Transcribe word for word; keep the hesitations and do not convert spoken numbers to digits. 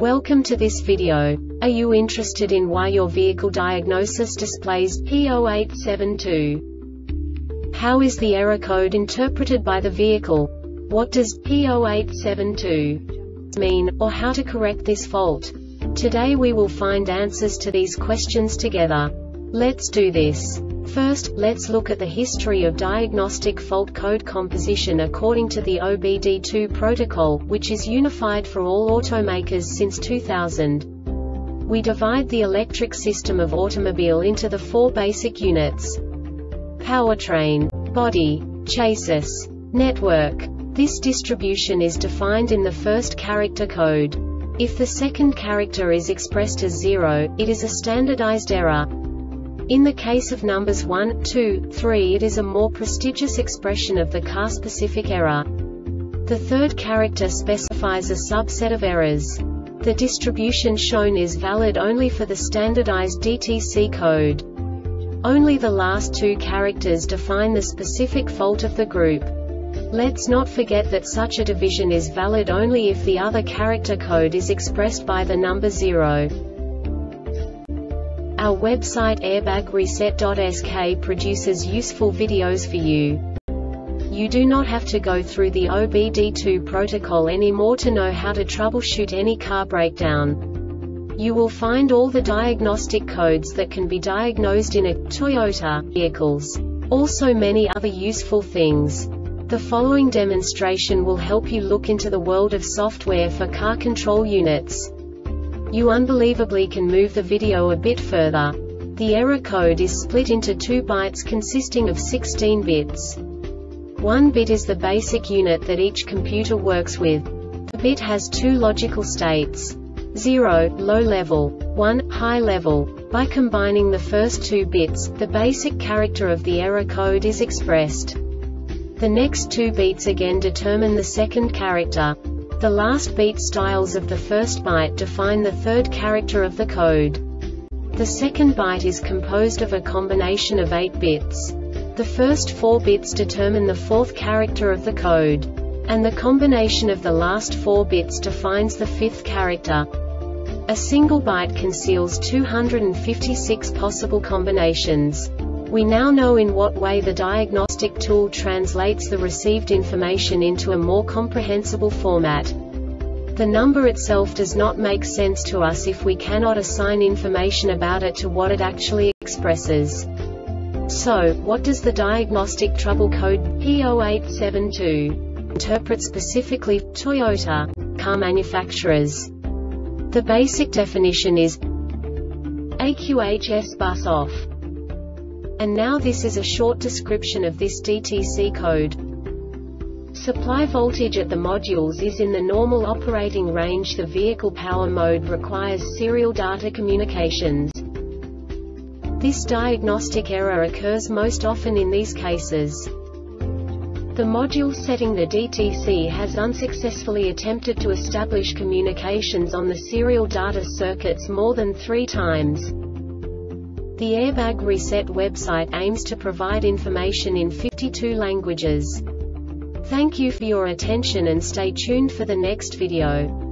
Welcome to this video. Are you interested in why your vehicle diagnosis displays P zero eight seven two? How is the error code interpreted by the vehicle? What does P zero eight seven two mean, or how to correct this fault? Today we will find answers to these questions together. Let's do this. First, let's look at the history of diagnostic fault code composition according to the O B D two protocol, which is unified for all automakers since two thousand. We divide the electric system of automobile into the four basic units: powertrain, body, chassis, network. This distribution is defined in the first character code. If the second character is expressed as zero, it is a standardized error. In the case of numbers one, two, three, it is a more prestigious expression of the car-specific error. The third character specifies a subset of errors. The distribution shown is valid only for the standardized D T C code. Only the last two characters define the specific fault of the group. Let's not forget that such a division is valid only if the other character code is expressed by the number zero. Our website airbag reset dot S K produces useful videos for you. You do not have to go through the O B D two protocol anymore to know how to troubleshoot any car breakdown. You will find all the diagnostic codes that can be diagnosed in a Toyota vehicles. Also many other useful things. The following demonstration will help you look into the world of software for car control units. You unbelievably can move the video a bit further. The error code is split into two bytes consisting of sixteen bits. One bit is the basic unit that each computer works with. The bit has two logical states: zero, low level, one, high level. By combining the first two bits, the basic character of the error code is expressed. The next two beats again determine the second character. The last beat styles of the first byte define the third character of the code. The second byte is composed of a combination of eight bits. The first four bits determine the fourth character of the code. And the combination of the last four bits defines the fifth character. A single byte conceals two hundred fifty-six possible combinations. We now know in what way the diagnostic tool translates the received information into a more comprehensible format. The number itself does not make sense to us if we cannot assign information about it to what it actually expresses. So, what does the diagnostic trouble code P zero eight seven two interpret specifically for Toyota car manufacturers? The basic definition is A Q H S bus off. And now this is a short description of this D T C code. Supply voltage at the modules is in the normal operating range. The vehicle power mode requires serial data communications. This diagnostic error occurs most often in these cases. The module setting the D T C has unsuccessfully attempted to establish communications on the serial data circuits more than three times. The Airbag Reset website aims to provide information in fifty-two languages. Thank you for your attention and stay tuned for the next video.